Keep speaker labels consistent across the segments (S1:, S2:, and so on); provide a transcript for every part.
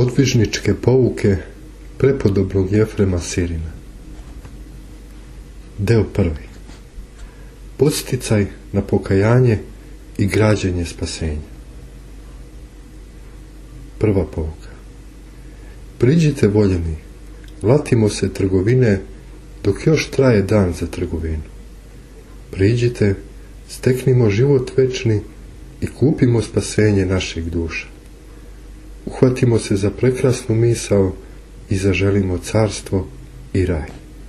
S1: Podvižničke pouke prepodobnog Jefrema Sirina. Deo prvi. Podsticaj na pokajanje i građenje spasenja. Prva pouka. Priđite, voljeni, latimo se trgovine dok još traje dan za trgovinu. Priđite, steknimo život večni i kupimo spasenje naših duša. Uhvatimo se za prekrasnu misao i zaželimo carstvo i raj.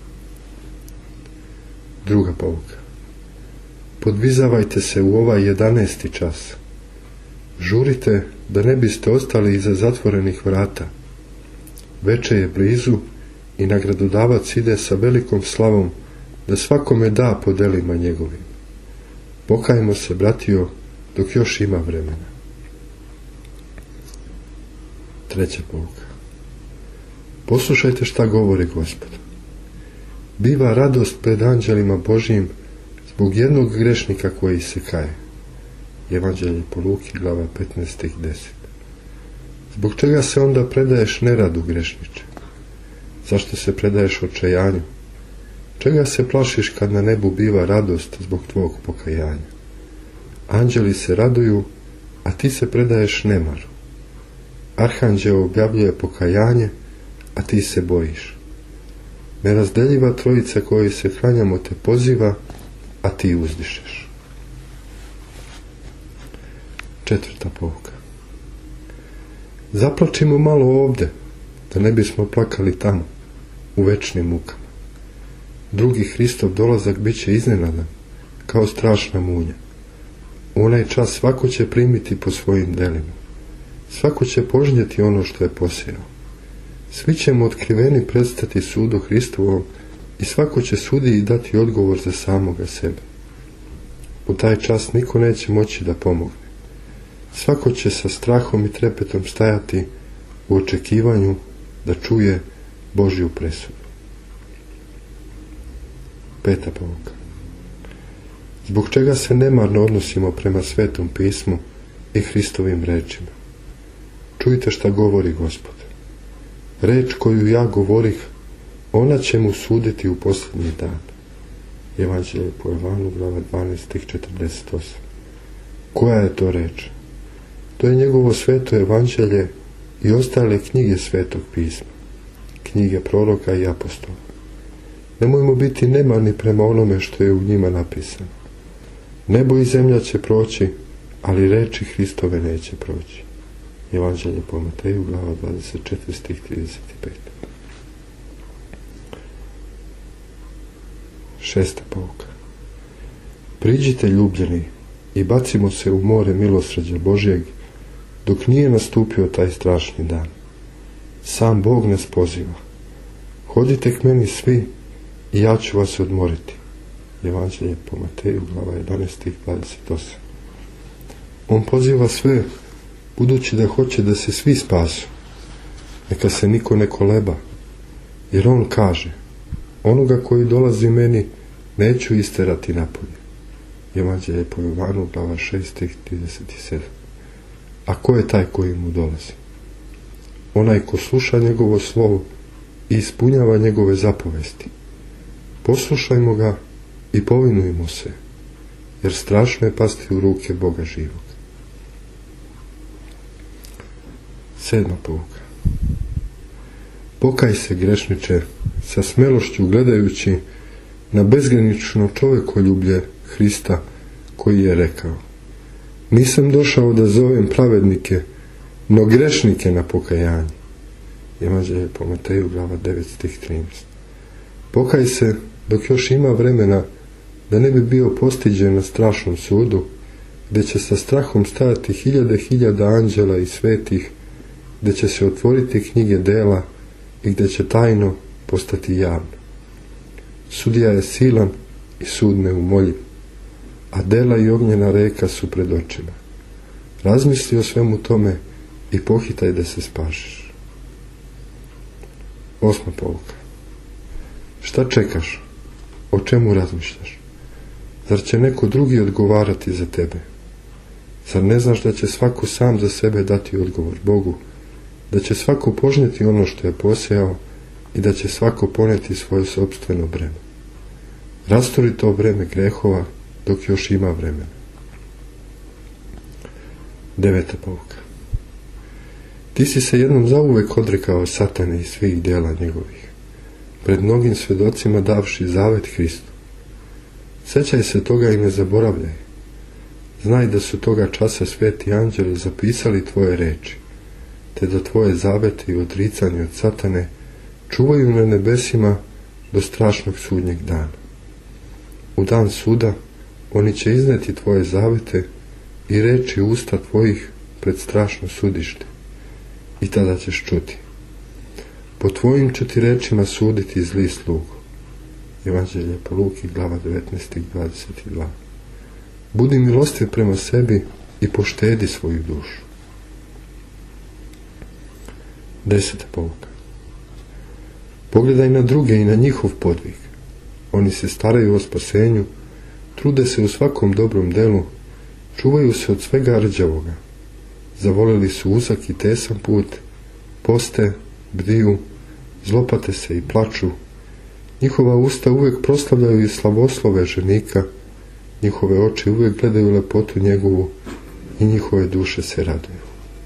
S1: Druga pouka. Podvizavajte se u ovaj 11. čas. Žurite da ne biste ostali iza zatvorenih vrata. Veče je blizu i nagradodavac ide sa velikom slavom da svakome da po delima njegovim. Pokajmo se, bratio, dok još ima vremena. Treća pouka. Poslušajte šta govori Gospod. Biva radost pred anđelima Božijim zbog jednog grešnika koji se kaje. Evanđelje po Luki, glava 15 stih 10. Zbog čega se onda predaješ neradu, grešniče? Zašto se predaješ očajanju? Čega se plašiš kad na nebu biva radost zbog tvog pokajanja? Anđeli se raduju, a ti se predaješ nemaru. Arhanđeo objavljuje pokajanje, a ti se bojiš. Nerazdeljiva trojica koji se klanjamo te poziva, a ti uzdišeš. Četvrta pouka. Zaplačimo malo ovde, da ne bismo plakali tamo, u večnim mukama. Drugi Hristov dolazak bit će iznenadan, kao strašna munja. U onaj čas svako će primiti po svojim delima. Svako će požnjeti ono što je posijao. Svi ćemo otkriveni predstati sudu Hristovom i svako će sudiji dati odgovor za samoga sebe. U taj čas niko neće moći da pomogne. Svako će sa strahom i trepetom stajati u očekivanju da čuje Božju presudu. Peta pouka. Zbog čega se nemarno odnosimo prema Svetom pismu i Hristovim rečima? Čujte šta govori Gospod. Reč koju ja govorih, ona će mu suditi u posljednji dan. Evanđelje po Jovanu, glava 12 stih 48. Koja je to reč? To je njegovo sveto evanđelje i ostale knjige Svetog pisma, knjige proroka i apostola. Nemojmo biti nemarni prema onome što je u njima napisano. Nebo i zemlja će proći, ali reči Hristove neće proći. Evanđelje po Mateju, glava 24 stih 35. Šesta pouka. Priđite, ljubljeni, i bacimo se u more milosrđa Božjeg, dok nije nastupio taj strašni dan. Sam Bog nas poziva. Hodite k meni svi i ja ću vas odmoriti. Evanđelje po Mateju, glava 11 stih 28. On poziva sve, budući da hoće da se svi spasu. Neka se niko ne koleba, jer on kaže, onoga koji dolazi meni neću isterati napolje. Evanđelje po Jovanu, glava 6 stih 37. A ko je taj koji mu dolazi? Onaj ko sluša njegovo slovo i ispunjava njegove zapovesti. Poslušajmo ga i povinujmo se, jer strašno je pasti u ruke Boga živog. Sedma pouka. Pokaj se, grešniče, sa smelošću gledajući na bezgranično čovekoljublje Hrista, koji je rekao: nisam došao da zovem pravednike, no grešnike na pokajanje. Evanđelje po Mateju, glava 9 stih 13. Pokaj se dok još ima vremena, da ne bi bio postiđen na strašnom sudu, gdje će sa strahom stajati hiljada anđela i svetih, gdje će se otvoriti knjige dela i gdje će tajno postati javno. Sudija je silan i sud neumoljiv, a dela i ognjena reka su pred očima. Razmisli o svemu tome i pohitaj da se spašiš. Osma pouka. Šta čekaš? O čemu razmišljaš? Zar će neko drugi odgovarati za tebe? Zar ne znaš da će svako sam za sebe dati odgovor Bogu da će svako požnjeti ono što je posejao i da će svako poneti svoje sopstveno breme. Rasturi to breme grehova dok još ima vremena. 9. pouka. Ti si se jednom zauvek odrekao Satane i svih djela njegovih, pred mnogim svjedocima davši zavet Hristu. Sjećaj se toga i ne zaboravljaj. Znaj da su toga časa sveti anđeli zapisali tvoje reči, te da tvoje zavete i odricanje od Satane čuvaju na nebesima do strašnog sudnjeg dana. U dan suda oni će izneti tvoje zavete i reči usta tvojih pred strašno sudište, i tada ćeš čuti: po tvojim će ti rečima suditi zli slugo. Evanđelje po Luki, glava 19, 22. Budi milostiv prema sebi i poštedi svoju dušu. 10. pouka. Pogledaj na druge i na njihov podvig. Oni se staraju o spasenju, trude se u svakom dobrom delu, čuvaju se od svega rđavoga. Zavolili su uzak i tesan put, poste, bdiju, zlopate se i plaču. Njihova usta uvijek proslavljaju i slavoslove ženika, njihove oči uvijek gledaju lepotu njegovu i njihove duše se raduju.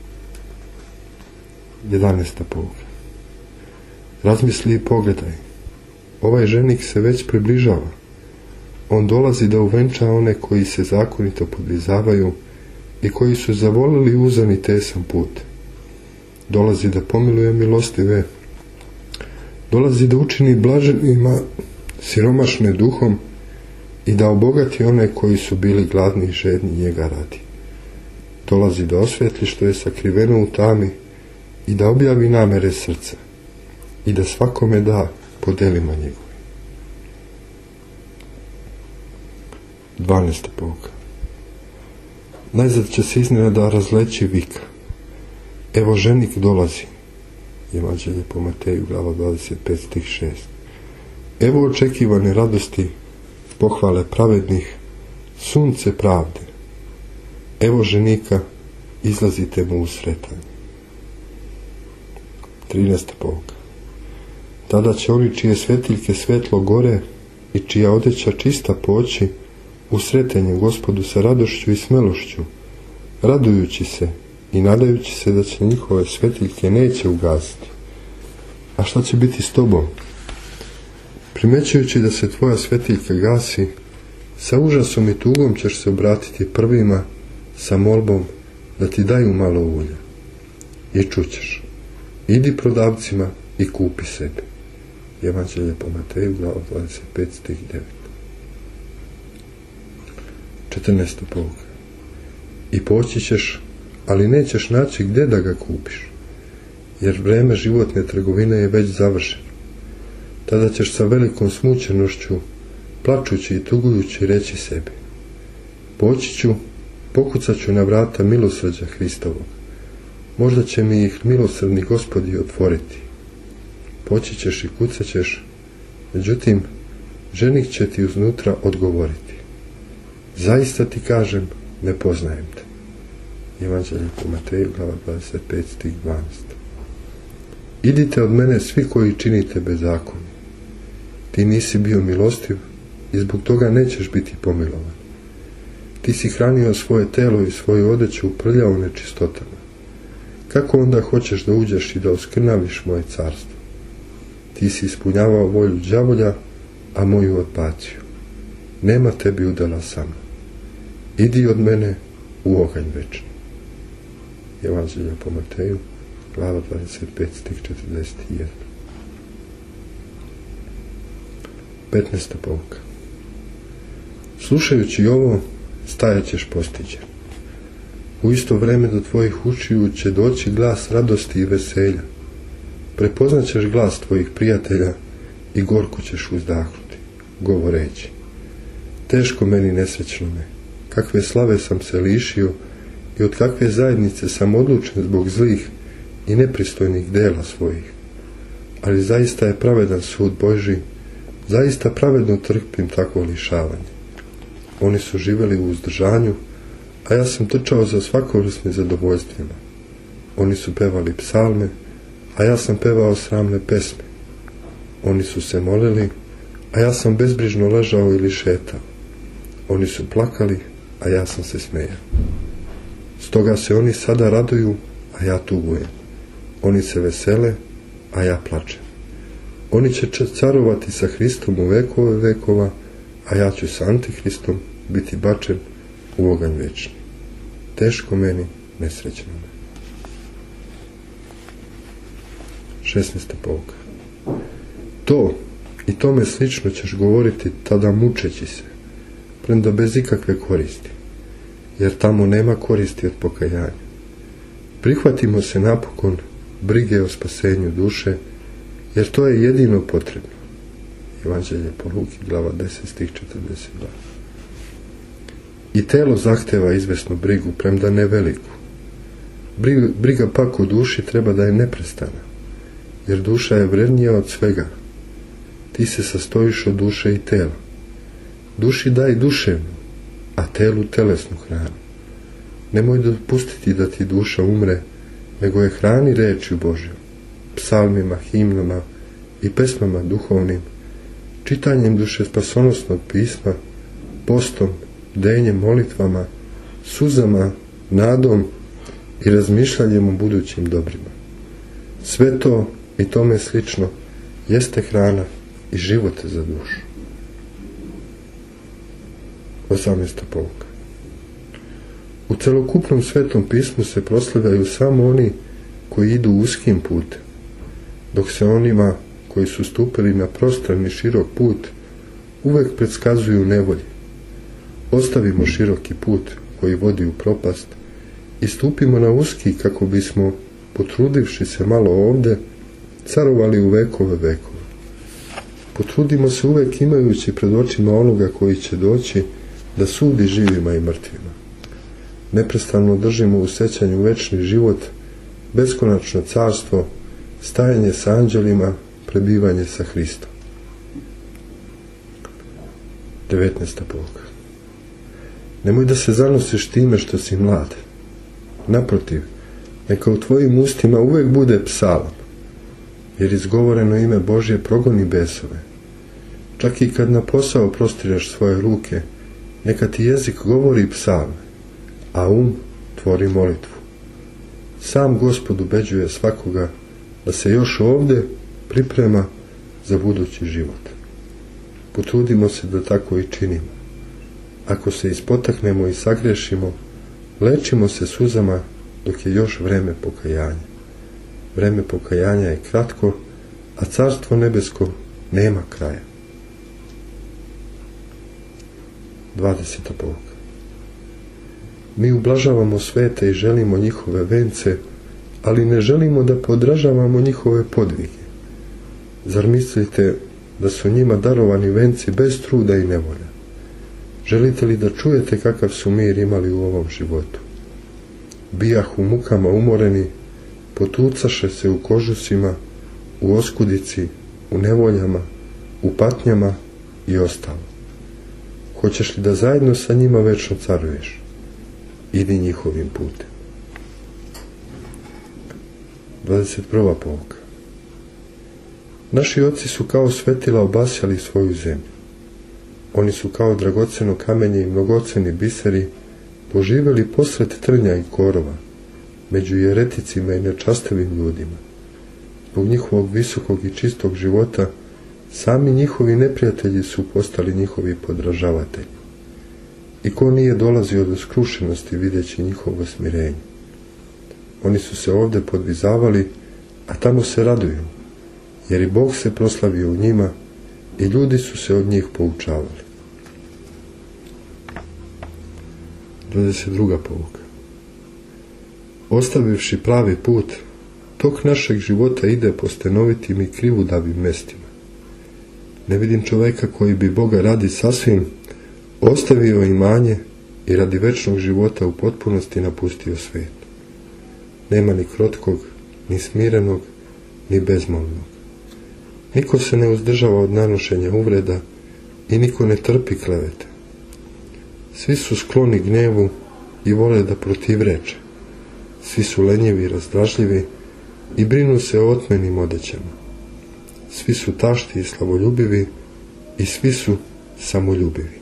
S1: 11. pouka. Razmisli i pogledaj. Ovaj ženik se već približava. On dolazi da uvenča one koji se zakonito podvizavaju i koji su zavolili uzan i tesan put. Dolazi da pomiluje milostive, dolazi da učini blaženima siromašne duhom i da obogati one koji su bili gladni i žedni njega radi. Dolazi da osvijetli što je sakriveno u tami i da objavi namere srca i da svakome da po delima njegovim. 12. pouka. Najzad će se iznenada razleći vika: evo ženik dolazi. Evanđelje po Mateju, glava 25, stih 6. Evo očekivane radosti, pohvale pravednih, sunce pravde. Evo ženika, izlazite mu u sretanje. 13. pouka. Tada će oni čije svetiljke svetlo gore i čija odeća čista poći u sretanje Gospodu sa radošću i smelošću, radujući se i nadajući se da će njihove svetiljke neće ugasiti. A šta će biti s tobom? Primećujući da se tvoja svetiljka gasi, sa užasom i tugom ćeš se obratiti prvima sa molbom da ti daju malo ulja. I čućeš: idi prodavcima i kupi sebi. Evanđelje po Mateju, glava 25, stih 9. 14. pouka. I poći ćeš, ali nećeš naći gdje da ga kupiš, jer vreme životne trgovine je već završeno. Tada ćeš sa velikom smućenošću, plačući i tugujući, reći sebi: poći ću, pokucat ću na vrata milosrđa Hristovog. Možda će mi ih milosrdni Gospodi otvoriti. Poći ćeš i kucat ćeš, međutim, ženik će ti uznutra odgovoriti: zaista ti kažem, ne poznajem te. Evanđelje po Mateju, glava 25, stih 12. Idite od mene svi koji činite bezakonje. Ti nisi bio milostiv i zbog toga nećeš biti pomilovan. Ti si hranio svoje telo i svoju odeću prljao nečistotama. Kako onda hoćeš da uđeš i da oskrnaviš moje carstvo? Ti si ispunjavao volju đavolja, a moju odbacio. Nema tebi udjela sa mnom. Idi od mene u oganj večni. Evanđelje po Mateju, glava 25, stih 41. 15. pouka. Slušajući ovo, stajat ćeš postiđen. U isto vreme do tvojih ušiju će doći glas radosti i veselja. Prepoznat ćeš glas tvojih prijatelja i gorko ćeš uzdahnuti, govoreći: teško meni nesrećnome, kakve slave sam se lišio i od kakve zajednice sam odlučen zbog zlih i nepristojnih dela svojih. Ali zaista je pravedan sud Božji, zaista pravedno trpim takvo lišavanje. Oni su živjeli u uzdržanju, a ja sam trčao za svakovrsnim zadovoljstvima. Oni su pevali psalme, a ja sam pevao sramne pesme. Oni su se molili, a ja sam bezbrižno ležao ili šetao. Oni su plakali, a ja sam se smejao. Stoga se oni sada raduju, a ja tugujem. Oni se vesele, a ja plačem. Oni će carovati sa Hristom u vekove vekova, a ja ću sa Antihristom biti bačen u oganj večni. Teško meni, nesrećno meni. 16. pouka. To i tome slično ćeš govoriti tada mučeći se, premda bez ikakve koristi, jer tamo nema koristi od pokajanja. Prihvatimo se napokon brige o spasenju duše, jer to je jedino potrebno. Evanđelje po Luki, glava 10, stih 42. I telo zahteva izvesnu brigu, premda ne veliku. Briga pak o duši treba da je neprestana, jer duša je vrednija od svega. Ti se sastojiš od duše i tela. Duši daj duševnu, a telu telesnu hranu. Nemoj dopustiti da ti duša umre, nego je hrani rečju Božjom, psalmima, himnama i pesmama duhovnim, čitanjem duše spasonosnog pisma, postom, bdenjem, molitvama, suzama, nadom i razmišljanjem o budućim dobrima. Sve to i tome slično jeste hrana i život za dušu. 18. pouka. U celokupnom svetom pismu se proslavljaju samo oni koji idu uskim putem, dok se onima koji su stupili na prostran i širok put uvek predskazuju nevolje. Ostavimo široki put koji vodi u propast i stupimo na uski kako bismo, potrudivši se malo ovde, carovali u vekove vekova. Potrudimo se uvek imajući pred očima onoga koji će doći da sudi živima i mrtvima. Neprestano držimo u sećanju večni život, beskonačno carstvo, stajanje sa anđelima, prebivanje sa Hristom. 19. pouka. Nemoj da se zanosiš time što si mlad. Naprotiv, neka u tvojim ustima uvek bude psalam, jer izgovoreno ime Božje progoni besove. Čak i kad na posao prostiraš svoje ruke, neka ti jezik govori psalme, a tvori molitvu. Sam Gospod ubeđuje svakoga da se još ovde priprema za budući život. Potrudimo se da tako i činimo. Ako se ispotaknemo i sagrešimo, lečimo se suzama dok je još vreme pokajanja. Vreme pokajanja je kratko, a carstvo nebesko nema kraja. 20. pouka. Mi ublažavamo svete i želimo njihove vence, ali ne želimo da podražavamo njihove podvige. Zar mislite da su njima darovani venci bez truda i nevolja? Želite li da čujete kakav su mir imali u ovom životu? Bijah u mukama umoreni, potucaše se u kožusima, u oskudici, u nevoljama, u patnjama i ostalo. Hoćeš li da zajedno sa njima večno caruješ? Idi njihovim putem. 21. pouka. Naši oci su kao svetila obasjali svoju zemlju. Oni su kao dragoceno kamenje i mnogoceni biseri poživjeli posred trnja i korova, među jereticima i nečastivim ljudima. Zbog njihovog visokog i čistog života, sami njihovi neprijatelji su postali njihovi podražavatelji. I ko nije dolazio do skrušenosti videći njihovo smirenje? Oni su se ovde podvizavali, a tamo se raduju, jer i Bog se proslavio u njima i ljudi su se od njih poučavali. 22. pouka. Ostavivši pravi put, tok našeg života ide po stenovitim i krivudavim mestima. Ne vidim čoveka koji bi Boga radi sasvim ostavio imanje i radi večnog života u potpunosti napustio svet. Nema ni krotkog, ni smirenog, ni bezmolnog. Niko se ne uzdržava od nanošenja uvreda i niko ne trpi klevete. Svi su skloni gnevu i vole da protivreče. svi su lenjivi i razdražljivi i brinu se o otmenim odećama. Svi su tašti i slavoljubivi i svi su samoljubivi.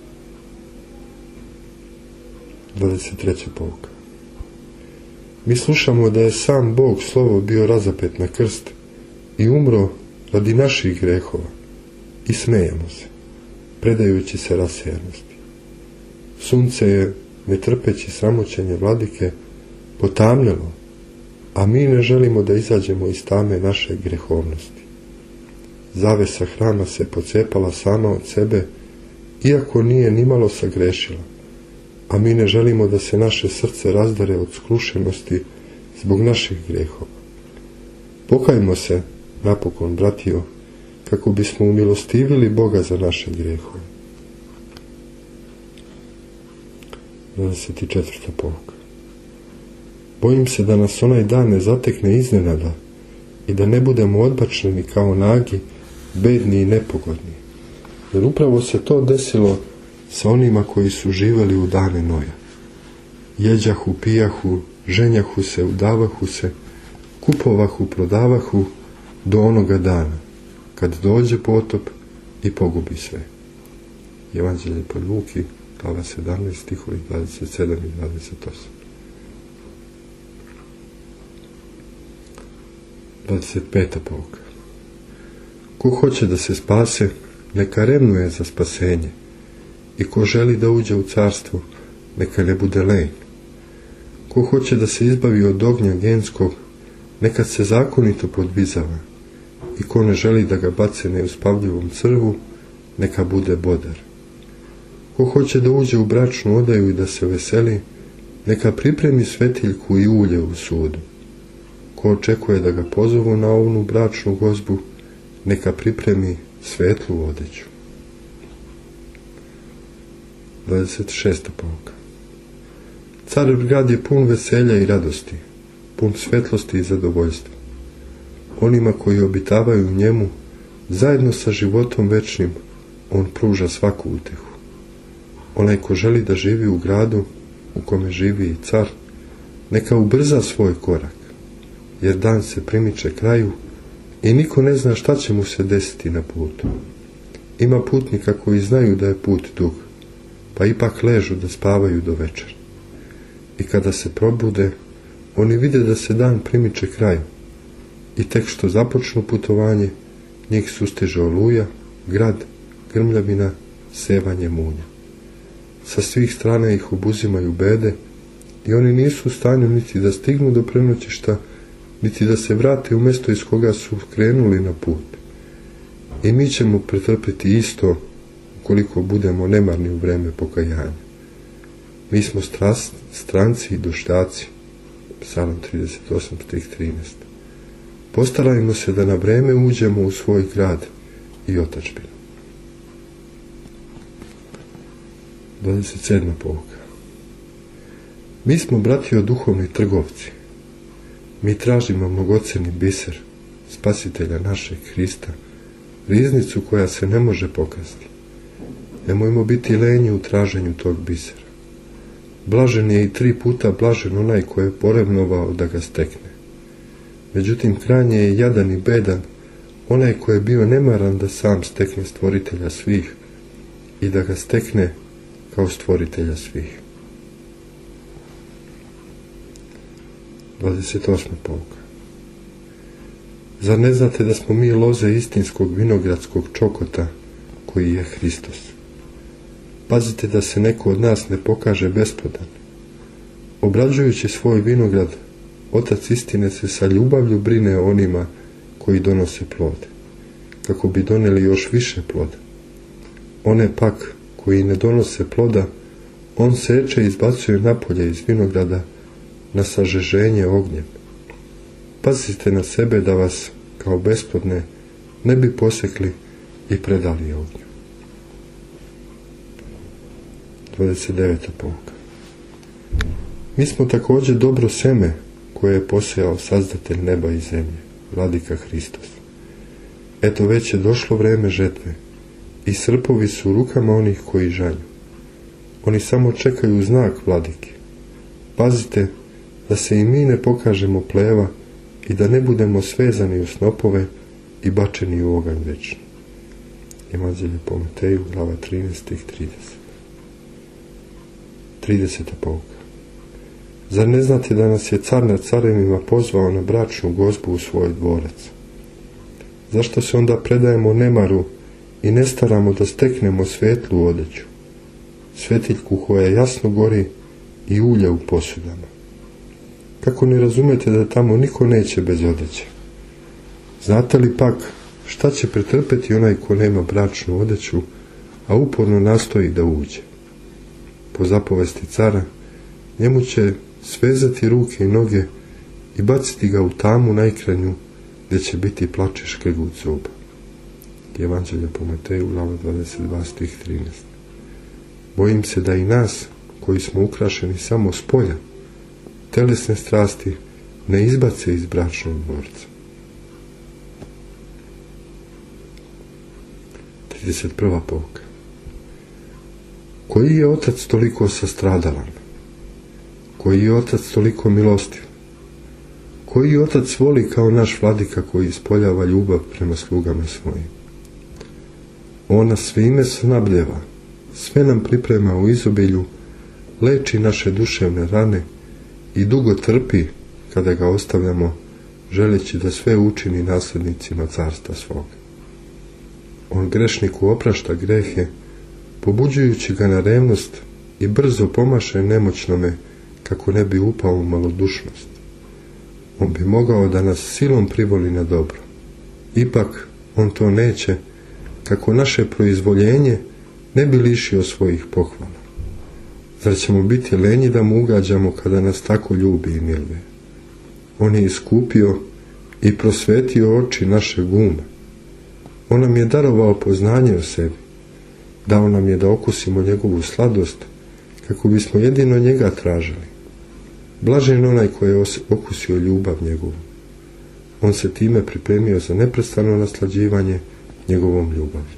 S1: 23. pouka. Mi slušamo da je sam Bog slovo bio razapet na krst i umro radi naših grehova i smejemo se, predajući se rasejanosti. Sunce je, ne trpeći sramoćenje vladike, potamnjelo, a mi ne želimo da izađemo iz tame naše grehovnosti. Zavesa hrama se pocepala sama od sebe, iako nije nimalo sagrešila, a mi ne želimo da se naše srce razdare od skrušenosti zbog naših grehova. Pokajmo se, napokon, bratio, kako bismo umilostivili Boga za naše grehove. 24. pouka. Bojim se da nas onaj dan ne zatekne iznenada i da ne budemo odbačeni kao nagi, bedni i nepogodni. Jer upravo se to desilo sa onima koji su živeli u dane Noja. Jeđahu, pijahu, ženjahu se, udavahu se, kupovahu, prodavahu do onoga dana, kad dođe potop i pogubi sve. Evanđelje po Luki, glava 17, stihovi 27 i 28. 25. pouka. Ko hoće da se spase, neka revnuje za spasenje, i ko želi da uđe u carstvo, neka ne bude lenj. Ko hoće da se izbavi od ognja genskog, neka se zakonito podvizava, i ko ne želi da ga bace neuspavljivom crvu, neka bude bodar. Ko hoće da uđe u bračnu odaju i da se veseli, neka pripremi svetiljku i ulje u sudu. Ko očekuje da ga pozovu na ovnu bračnu gozbu, neka pripremi svetlu odeću. 26. pouka. Carev grad je pun veselja i radosti, pun svetlosti i zadovoljstva. Onima koji obitavaju u njemu, zajedno sa životom večnim, on pruža svaku utehu. Onaj ko želi da živi u gradu u kome živi i car, neka ubrza svoj korak, jer dan se primiče kraju i niko ne zna šta će mu se desiti na putu. Ima putnika koji znaju da je put dug, pa ipak ležu da spavaju do večera. I kada se probude, oni vide da se dan primiče kraju i tek što započnu putovanje, njih sustiže oluja, grad, grmljavina, sevanje munja. Sa svih strana ih obuzimaju bede i oni nisu u stanju niti da stignu do prenoćišta, niti da se vrate u mjesto iz koga su krenuli na put. I mi ćemo pretrpiti isto ukoliko budemo nemarni u vreme pokajanja. Mi smo stranci i došljaci. Psalam 38, stih 13. Postarajmo se da na vreme uđemo u svoj grad i otadžbinu. 27. pouka. Mi smo, bratio, duhovni trgovci. Mi tražimo mnogoceni biser, spasitelja našeg Hrista, riznicu koja se ne može pokrasti. Nemojmo biti lenji u traženju tog bisera. Blažen je i 3 puta blažen onaj ko je porevnovao da ga stekne. Međutim, krajnje je jadan i bedan onaj ko je bio nemaran da sam stekne stvoritelja svih i da ga stekne kao stvoritelja svih. 28. pouka. Zar ne znate da smo mi loze istinskog vinogradskog čokota koji je Hristos? Pazite da se neko od nas ne pokaže besplodan. Obrađujući svoj vinograd, Otac istine se sa ljubavlju brine o onima koji donose plod, kako bi doneli još više ploda. One pak koji ne donose ploda, on seče i izbacuje napolje iz vinograda na sažeženje ognjem. Pazite na sebe da vas, kao besplodne, ne bi posekli i predali ognju. 29. pouka. Mi smo također dobro seme koje je posejao Sazdatelj neba i zemlje, Vladika Hristos. Eto, već je došlo vreme žetve i srpovi su u rukama onih koji žanju. Oni samo čekaju znak Vladike. Pazite da se i mi ne pokažemo pleva i da ne budemo svezani u snopove i bačeni u oganj večni. Evanđelje po Mateju, glava 13, stih 30. 30. pouka. Zar ne znate da nas je car nad carevima pozvao na bračnu gozbu u svoj dvorac? Zašto se onda predajemo nemaru i ne staramo da steknemo svetlu odeću, svetiljku koja jasno gori i ulja u posudama? Kako ne razumete da tamo niko neće bez odeće? Znate li pak šta će pretrpeti onaj ko nema bračnu odeću, a uporno nastoji da uđe? Po zapovesti cara, njemu će svezati ruke i noge i baciti ga u tamu najkrajnju, gdje će biti plač i škrgut zuba. Evanđelje po Mateju, glava 22, stih 13. Bojim se da i nas, koji smo ukrašeni samo s polja, telesne strasti ne izbace iz bračnog dvorca. 31. pouka. Koji je otac toliko sastradalan? Koji je otac toliko milostiv? Koji otac voli kao naš vladika koji ispoljava ljubav prema slugama svojim? On nas svime snabdjeva, sve nam priprema u izobilju, leči naše duševne rane i dugo trpi kada ga ostavljamo, želeći da sve učini naslednicima carstva svoga. On grešniku oprašta grehe, pobuđujući ga na revnost i brzo pomaše nemoćnome kako ne bi upao u malodušnost. On bi mogao da nas silom privoli na dobro. Ipak on to neće, kako naše proizvoljenje ne bi lišio svojih pohvala. Zar ćemo biti lenji da mu ugađamo kada nas tako ljubi i miluje? On je iskupio i prosvetio oči našeg uma. On nam je darovao poznanje o sebi. Dao nam je da okusimo njegovu sladost, kako bismo jedino njega tražili. Blažen onaj koji je okusio ljubav njegovu. On se time pripremio za neprestano naslađivanje njegovom ljubavlju.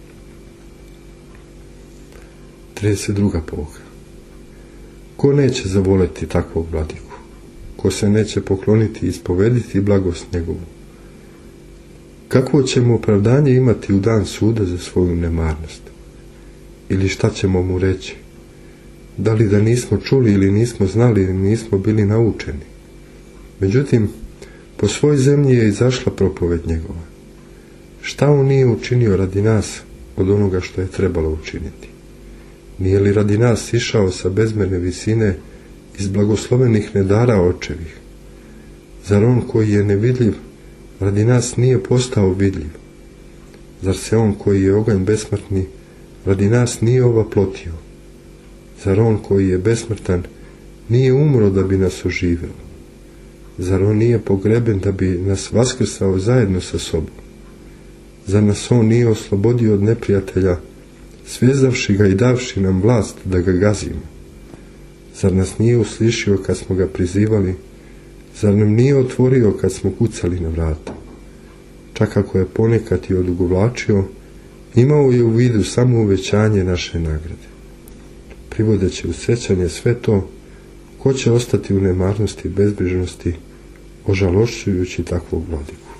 S1: 32. pouka. Ko neće zavoleti takvog vladiku? Ko se neće pokloniti i ispovediti blagost njegovu? Kakvo ćemo opravdanje imati u dan suda za svoju nemarnost? Ili šta ćemo mu reći? Da li da nismo čuli ili nismo znali ili nismo bili naučeni? Međutim, po svoj zemlji je izašla propoved njegova. Šta on nije učinio radi nas od onoga što je trebalo učiniti? Nije li radi nas išao sa bezmerne visine iz blagoslovenih nedara očevih? Zar on koji je nevidljiv radi nas nije postao vidljiv? Zar se on koji je oganj besmrtni radi nas nije ovaplotio? Zar on koji je besmrtan nije umro da bi nas oživeo? Zar on nije pogreben da bi nas vaskrsao zajedno sa sobom? Zar nas on nije oslobodio od neprijatelja, svezavši ga i davši nam vlast da ga gazimo? Zar nas nije uslišio kad smo ga prizivali? Zar nam nije otvorio kad smo kucali na vrata? Čak ako je ponekad i odugovlačio, imao je u vidu samo uvećanje naše nagrade. Privodeći u sjećanje sve to, ko će ostati u nemarnosti i bezbrižnosti, ožalošćujući takvog vladiku?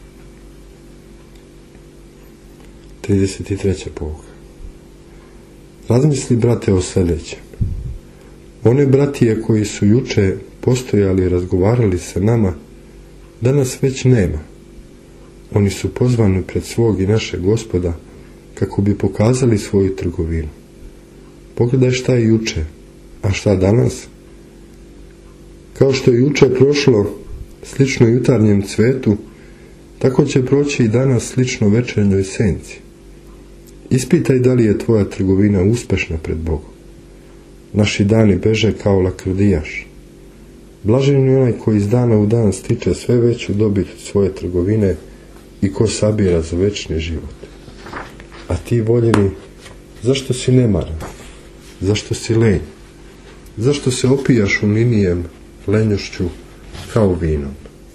S1: 33. pouka. Razmisli, brate, o sljedećem. One bratije koji su juče postojali i razgovarali sa nama, danas već nema. Oni su pozvani pred svog i našeg Gospoda kako bi pokazali svoju trgovinu. Pogledaj šta je juče, a šta danas? Kao što je juče prošlo slično jutarnjem cvetu, tako će proći i danas slično večernjoj senci. Ispitaj da li je tvoja trgovina uspešna pred Bogom. Naši dani beže kao lakrdijaš. Blažen je onaj koji iz dana u dan stiče sve veću dobit od svoje trgovine i ko sabira za večni život. A ti, voljeni, zašto si nemaran? Zašto si lenj? Zašto se opijaš uninijem, lenjošću, kao vinom?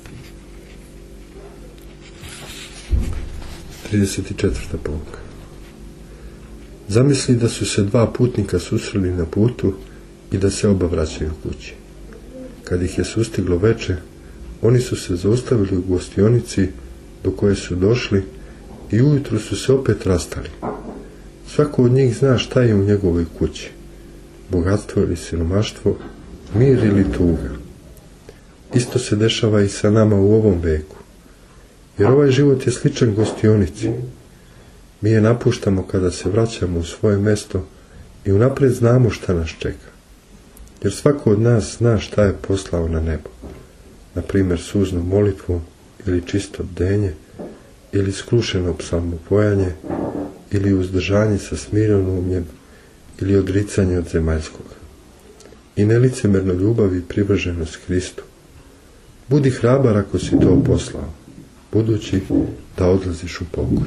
S1: 34. pouka. Zamisli da su se dva putnika susreli na putu i da se oba vraćaju kući. Kad ih je sustiglo veče, oni su se zaustavili u gostionici do koje su došli i ujutro su se opet rastali. Svako od njih zna šta je u njegovoj kući. Bogatstvo ili siromaštvo, mir ili tuga. Isto se dešava i sa nama u ovom veku. Jer ovaj život je sličan gostionici. Mi je napuštamo kada se vraćamo u svoje mesto i unaprijed znamo šta nas čeka. Jer svako od nas zna šta je poslao na nebo. Na primjer suznu molitvu ili čisto bdenje ili skrušeno psalmopojanje ili uzdržanje sa smirenomljem ili odricanje od zemaljskog. I nelicemerno ljubav i privrženost Hristu. Budi hrabar ako si to poslao, budući da odlaziš u pokoj.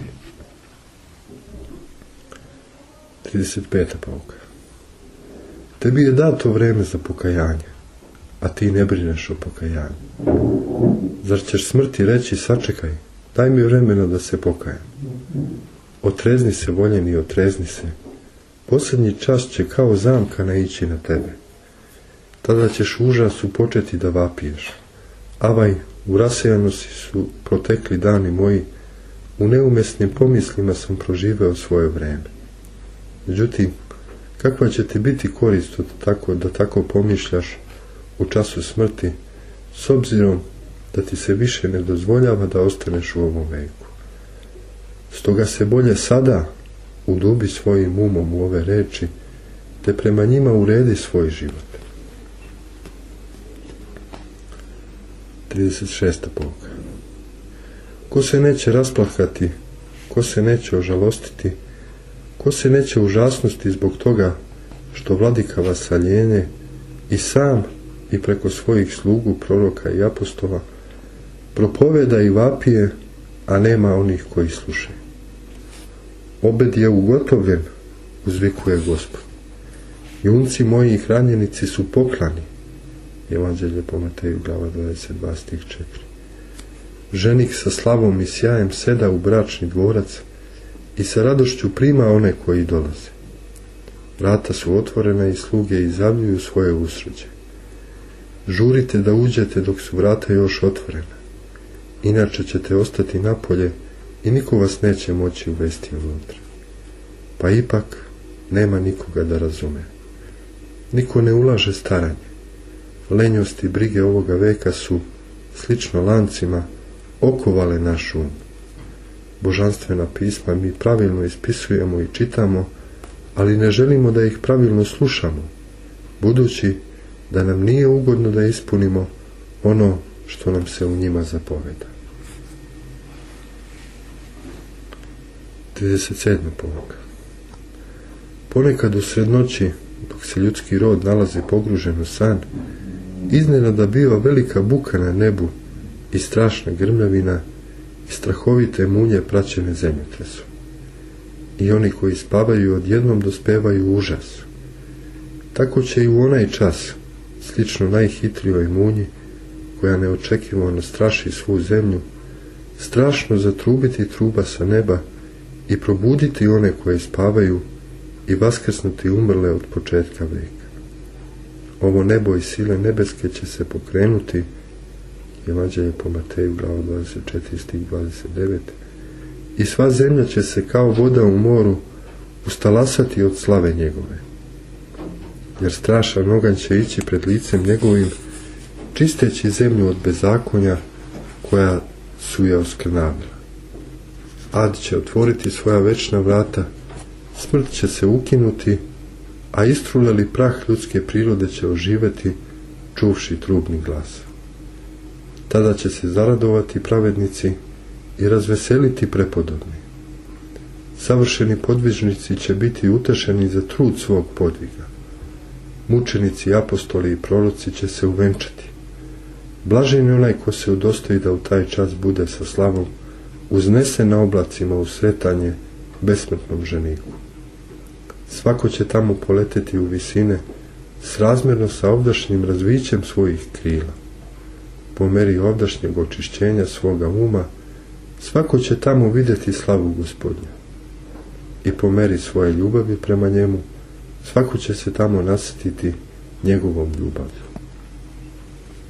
S1: 35. pouka. Tebi je dato vreme za pokajanje, a ti ne brineš o pokajanju. Zar ćeš smrti reći, sačekaj, daj mi vremena da se pokajem. Otrezni se, voljeni, otrezni se. Posljednji čas će kao zamka naići na tebe. Tada ćeš u užasu početi da vapiješ. Avaj, u rasejanosti su protekli dani moji, u neumesnim pomislima sam proživeo svoje vreme. Međutim, kakva će ti biti korist da tako pomišljaš u času smrti, s obzirom da ti se više ne dozvoljava da ostaneš u ovom veku. Stoga se bolje sada udubi svojim umom u ove reči, te prema njima uredi svoj život. 36. pouka. Ko se neće rasplakati, ko se neće ožalostiti, ko se neće užasnosti zbog toga što vladika vasaljenje i sam i preko svojih slugu, proroka i apostola propoveda i vapije, a nema onih koji slušaju. Obed je ugotovljen, uzvikuje Gospod. Junci moji i hranjenici su poklani. Evanđelje po Mateju, glava 22, stih 4. Ženik sa slavom i sjajem seda u bračni dvorac i sa radošću prima one koji dolaze. Vrata su otvorena i sluge izjavljuju svoje usrđe. Žurite da uđete dok su vrata još otvorena. Inače ćete ostati napolje i niko vas neće moći uvesti unutra. Pa ipak nema nikoga da razume. Niko ne ulaže staranje. Lenjost i brige ovoga veka su, slično lancima, okovale naš um. Božanstvena pisma mi pravilno ispisujemo i čitamo, ali ne želimo da ih pravilno slušamo, budući da nam nije ugodno da ispunimo ono što nam se u njima zapoveda. 37. pouka. Ponekad usred noći, dok se ljudski rod nalazi pogružen u san, iznenada biva velika buka na nebu i strašna grmljavina i strahovite munje praćene zemljotresom. I oni koji spavaju odjednom dospevaju u užas. Tako će i u onaj čas, slično najhitrijoj munji, koja neočekivano straši svu zemlju, strašno zatrubiti truba sa neba i probuditi one koje spavaju i vaskrsnuti umrle od početka veka. Ovo nebo i sile nebeske će se pokrenuti, Evanđelje po Mateju, glava 24, stih 29, i sva zemlja će se kao voda u moru ustalasati od slave njegove. Jer strašan oganj će ići pred licem njegovim, čisteći zemlju od bezakonja koja su je oskrnavila. Ad će otvoriti svoja večna vrata, smrt će se ukinuti, a istruleli prah ljudske prirode će oživeti, čuvši trubni glas. Tada će se zaradovati pravednici i razveseliti prepodobni. Savršeni podvižnici će biti utešeni za trud svog podviga. Mučenici, apostoli i proroci će se uvenčati. Blažen je onaj ko se udostoji da u taj čas bude sa slavom uznesen na oblacima u sretanje besmrtnom ženiku. Svako će tamo poleteti u visine srazmjerno sa ovdašnjim razvićem svojih krila. Po meri ovdašnjeg očišćenja svoga uma, svako će tamo vidjeti slavu Gospodnju. I po meri svoje ljubavi prema njemu, svako će se tamo nasititi njegovom ljubavlju.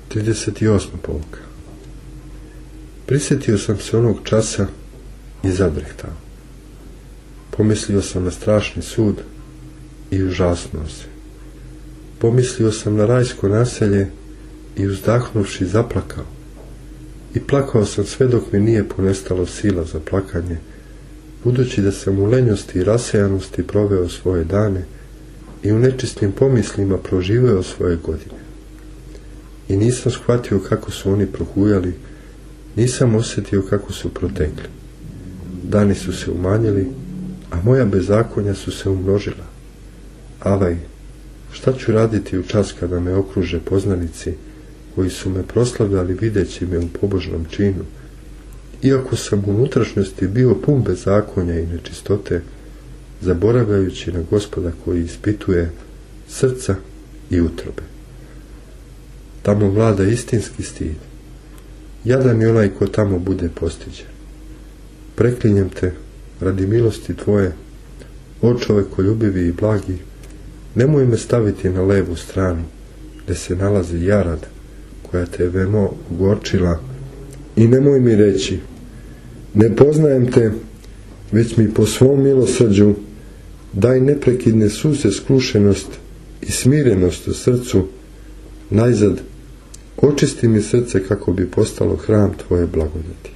S1: 38. pouka. Prisjetio sam se onog časa i zadrehtao. Pomislio sam na strašni sud i užasnuo se. Pomislio sam na rajsko naselje i uzdahnuvši zaplakao. I plakao sam sve dok mi nije ponestalo sila za plakanje, budući da sam u lenjosti i rasejanosti proveo svoje dane i u nečistim pomislima proživeo svoje godine. I nisam shvatio kako su oni prohujali, nisam osjetio kako su protekli. Dani su se umanjili, a moja bezakonja su se umnožila. Alaj, šta ću raditi u čas kada me okruže poznanici koji su me proslavljali videći me u pobožnom činu, iako sam u unutrašnjosti bio pun bezakonja i nečistote, zaboravljajući na Gospoda koji ispituje srca i utrobe. Tamo vlada istinski stid. Jadan je onaj ko tamo bude postiđen. Preklinjem te radi milosti tvoje, o čovekoljubivi i blagi, nemoj me staviti na levu stranu, gdje se nalazi jarad, koja te je vemo ugorčila, i nemoj mi reći, ne poznajem te, već mi po svom milosrđu daj neprekidne suze, skrušenost i smirenost u srcu, najzad očisti mi srce kako bi postalo hram tvoje blagodati.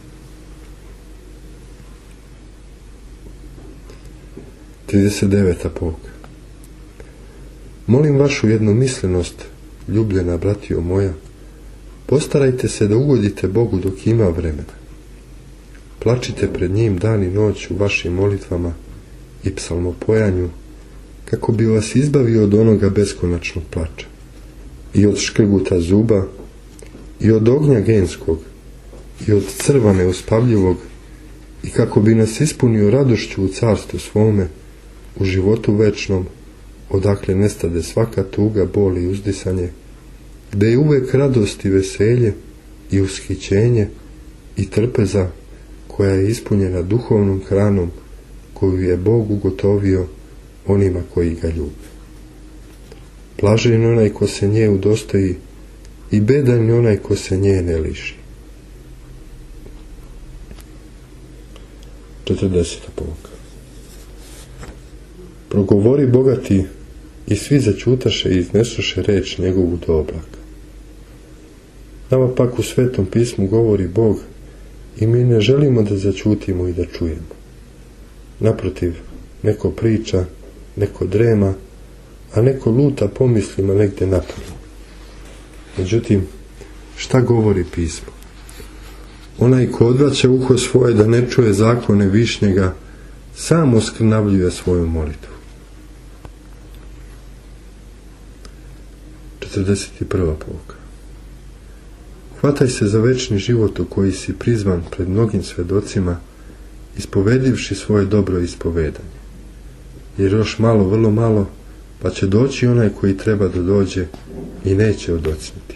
S1: Trideset pouka. Molim vašu jednomislenost, ljubljena bratio moja, postarajte se da ugodite Bogu dok ima vremena. Plačite pred njim dan i noć u vašim molitvama i psalmopojanju, kako bi vas izbavio od onoga beskonačnog plača, i od škrguta zuba, i od ognja genskog, i od crva neuspavljivog, i kako bi nas ispunio radošću u carstvu svome, u životu večnom, odakle nestade svaka tuga, bol i uzdisanje, gde je uvek radost i veselje i ushićenje i trpeza koja je ispunjena duhovnom hranom koju je Bog ugotovio onima koji ga ljube. Blažen onaj ko se nje udostoji i bedan je onaj ko se nje ne liši. 40. pouka. Progovori bogati i svi začutaše i iznesoše reč njegovu do oblaka. Nama pak u Svetom pismu govori Bog i mi ne želimo da začutimo i da čujemo. Naprotiv, neko priča, neko drema, a neko luta pomislima negdje napolju. Međutim, šta govori pismo? Onaj ko odvraća uho svoje da ne čuje zakone višnjega, sam oskrnavljuje svoju molitvu. 41. pouka. Hvataj se za večni život u koji si prizvan pred mnogim svedocima, ispovedivši svoje dobro ispovedanje. Jer još malo, vrlo malo, pa će doći onaj koji treba da dođe i neće odocniti.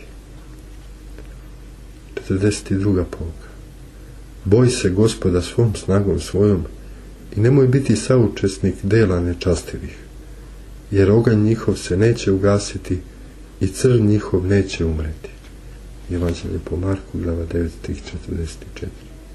S1: 42. pouka. Boj se Gospoda svom snagom svojom i nemoj biti saučesnik dela nečastivih, jer oganj njihov se neće ugasiti i crn njihov neće umreti. Evanđelje po Marku, glava 9, stih 44.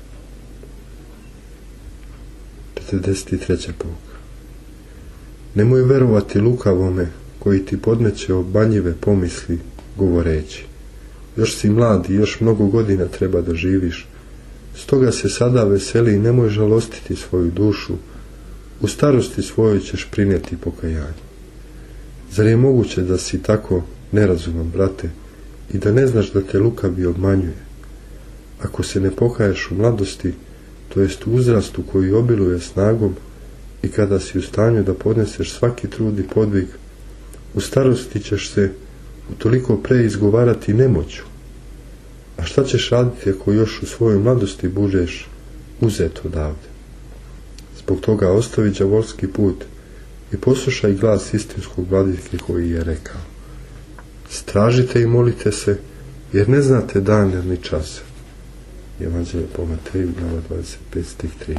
S1: 43. pouka. Nemoj verovati lukavome koji ti podmeće obmanjive pomisli, govoreći: još si mlad i još mnogo godina treba da živiš, stoga se sada veseli i nemoj žalostiti svoju dušu, u starosti svojoj ćeš prinijeti pokajanje. Zar je moguće da si tako nerazuman, brate, i da ne znaš da te lukavi obmanjuje? Ako se ne pokaješ u mladosti, to jest u uzrastu koji obiluje snagom, i kada si u stanju da podneseš svaki trud i podvig, u starosti ćeš se utoliko pre izgovarati nemoću. A šta ćeš raditi ako još u svojoj mladosti budeš uzet odavde? Zbog toga ostavi đavolski put i poslušaj glas istinskog vladike koji je rekao: stražite i molite se, jer ne znate dana ni časa. Evanđelje po Mateju, glava 25, stih 13.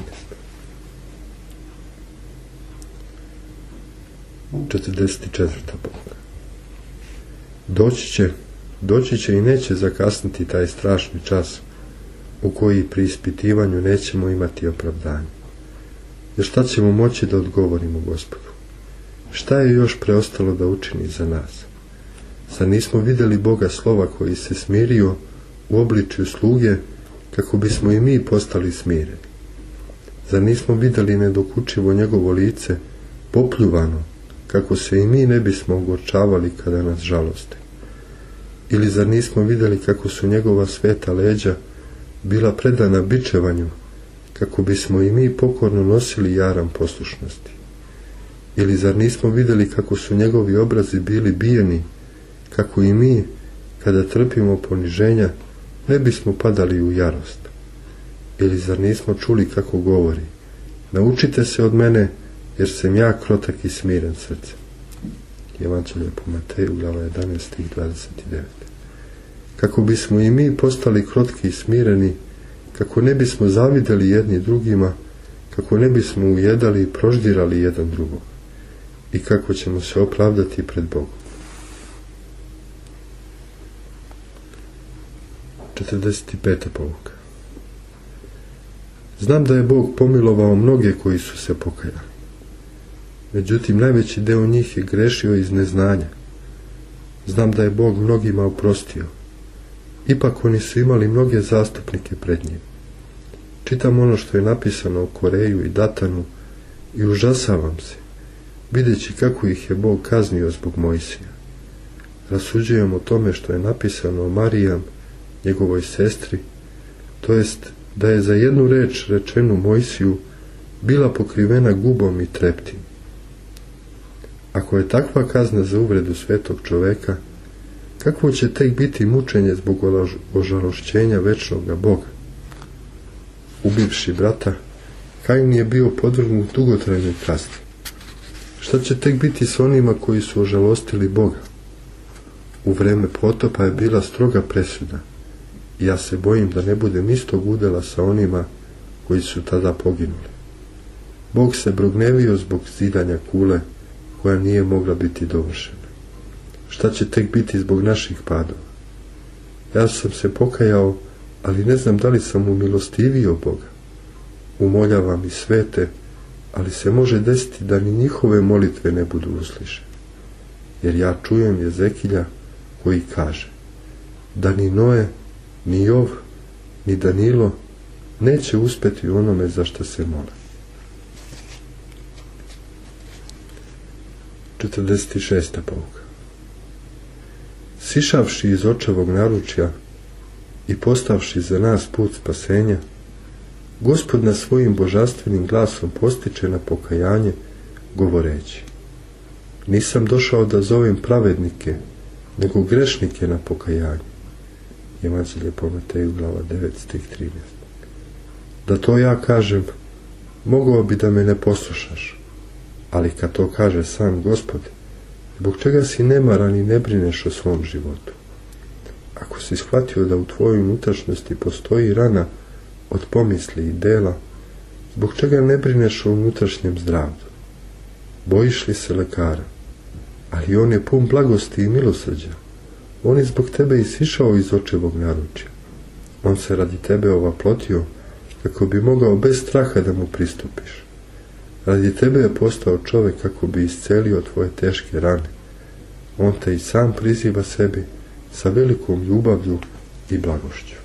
S1: 44. pouka. Doći će doći će i neće zakasniti taj strašni čas u koji pri ispitivanju nećemo imati opravdanje. Jer šta ćemo moći da odgovorimo Gospodu? Šta je još preostalo da učini za nas? Zar nismo vidjeli Boga slova koji se smirio u obličju sluge kako bismo i mi postali smireni? Zar nismo vidjeli nedokučivo njegovo lice popljuvano kako se i mi ne bismo ogorčavali kada nas žaloste? Ili zar nismo vidjeli kako su njegova sveta leđa bila predana bičevanju kako bismo i mi pokorno nosili jaram poslušnosti? Ili zar nismo vidjeli kako su njegovi obrazi bili bijeni kako i mi, kada trpimo poniženja, ne bismo padali u jarost? Ili zar nismo čuli kako govori: naučite se od mene, jer sam ja krotak i smiren srcem? Evanđelje po Mateju, glava 11, stih 29. Kako bismo i mi postali krotki i smireni, kako ne bismo zavidjeli jedni drugima, kako ne bismo ujedali i proždirali jedan drugog, i kako ćemo se opravdati pred Bogom. 45. pouka. Znam da je Bog pomilovao mnoge koji su se pokajali. Međutim, najveći deo njih je grešio iz neznanja. Znam da je Bog mnogima oprostio. Ipak oni su imali mnoge zastupnike pred njim. Čitam ono što je napisano o Koreju i Datanu i užasavam se, videći kako ih je Bog kaznio zbog Mojsija. Rasuđujem o tome što je napisano o Marijam, njegovoj sestri, to jest da je za jednu reč rečenu Mojsiju bila pokrivena gubom i treptim. Ako je takva kazna za uvredu svetog čoveka, kakvo će tek biti mučenje zbog ožalošćenja večnoga Boga? Ubivši brata, Kain je bio podvrgnut dugotrajnoj kazni. Šta će tek biti s onima koji su ožalostili Boga? U vreme potopa je bila stroga presuda. Ja se bojim da ne budem istog udela sa onima koji su tada poginuli. Bog se prognevio zbog zidanja kule koja nije mogla biti dovršena. Šta će tek biti zbog naših padova? Ja sam se pokajao, ali ne znam da li sam umilostivio Boga. Umoljavam i svete, ali se može desiti da ni njihove molitve ne budu uslišene. Jer ja čujem Jezekilja koji kaže da ni Noe, ni Jov, ni Danilo neće uspjeti u onome za što se mole. 46. pouka. Sišavši iz očevog naručja i postavši za nas put spasenja, Gospod nas svojim božanstvenim glasom postiče na pokajanje, govoreći: nisam došao da zovem pravednike, nego grešnike na pokajanje. Evanđelje po Mateju, glava 9, stih 13. Da to ja kažem, mogao bi da me ne poslušaš, ali kad to kaže sam Gospod, zbog čega si nemaran i ne brineš o svom životu? Ako si shvatio da u tvojoj unutrašnjosti postoji rana od pomisli i dela, zbog čega ne brineš o unutrašnjem zdravlju? Bojiš li se lekara? Ali on je pun blagosti i milosrđa. On je zbog tebe isišao iz očevog naručja. On se radi tebe ovaplotio kako bi mogao bez straha da mu pristupiš. Radi tebe je postao čovjek kako bi iscelio tvoje teške rane. On te i sam priziva sebi sa velikom ljubavlju i blagošću.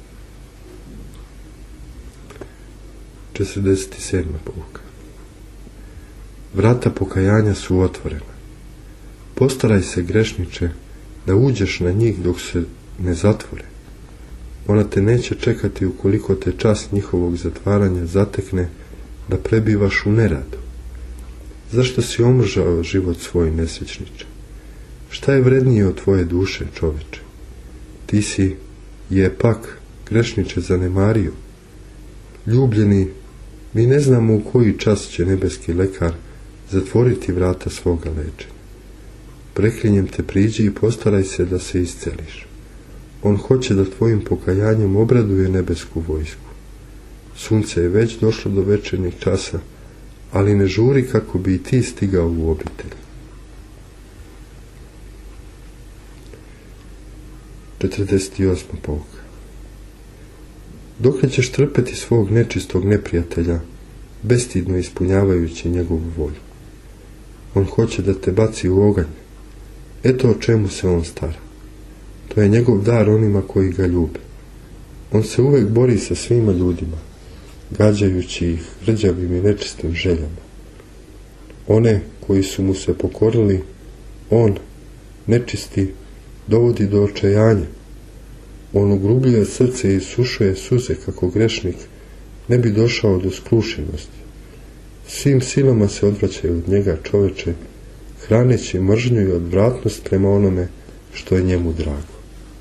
S1: 47. pouka. Vrata pokajanja su otvorena. Postaraj se, grešniče, da uđeš na njih dok se ne zatvore. Ona te neće čekati ukoliko te čas njihovog zatvaranja zatekne da prebivaš u neradu. Zašto si omržao život svoj, nesrećniče? Šta je vrednije od tvoje duše, čoveče? Ti si je pak, grešniče, zanemario. Ljubljeni, mi ne znamo u koji čas će nebeski lekar zatvoriti vrata svoga lečenja. Preklinjem te, priđi i postaraj se da se isceliš. On hoće da tvojim pokajanjem obraduje nebesku vojsku. Sunce je već došlo do večernjeg časa, ali ne žuri kako bi i ti stigao u obitelj. 48. pouka. Dokle ćeš trpeti svog nečistog neprijatelja, bestidno ispunjavajući njegovu volju? On hoće da te baci u oganj. Eto o čemu se on stara. To je njegov dar onima koji ga ljube. On se uvek bori sa svima ljudima, gađajući ih rđavim i nečistim željama. One koji su mu se pokorili, on, nečisti, dovodi do očajanja. On ugrubljuje srce i sušuje suze kako grešnik ne bi došao do skrušenosti. Svim silama se odvraćaju od njega, čoveče, hraneći mržnju i odvratnost prema onome što je njemu drago.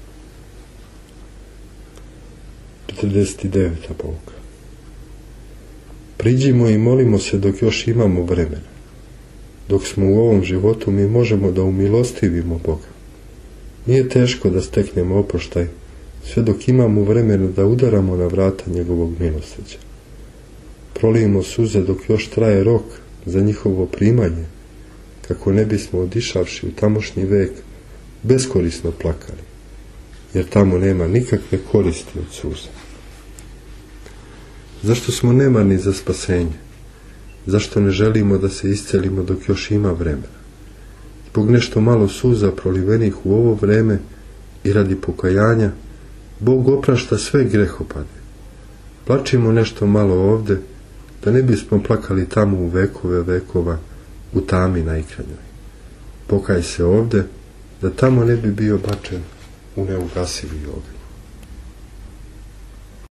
S1: 49. pouka. Priđimo i molimo se dok još imamo vremena. Dok smo u ovom životu mi možemo da umilostivimo Boga. Nije teško da steknemo oproštaj, sve dok imamo vremena da udaramo na vrata njegovog milosrđa. Prolijemo suze dok još traje rok za njihovo primanje, kako ne bismo odišavši u tamošnji vek beskorisno plakali, jer tamo nema nikakve koristi od suza. Zašto smo nemarni za spasenje? Zašto ne želimo da se iscelimo dok još ima vremena? Zbog nešto malo suza prolivenih u ovo vreme i radi pokajanja, Bog oprašta sve grehopade. Plačimo nešto malo ovde, da ne bismo plakali tamo u vekove vekova, u tami najkranjoj. Pokaj se ovde, da tamo ne bi bio bačen u neugasivi oganj.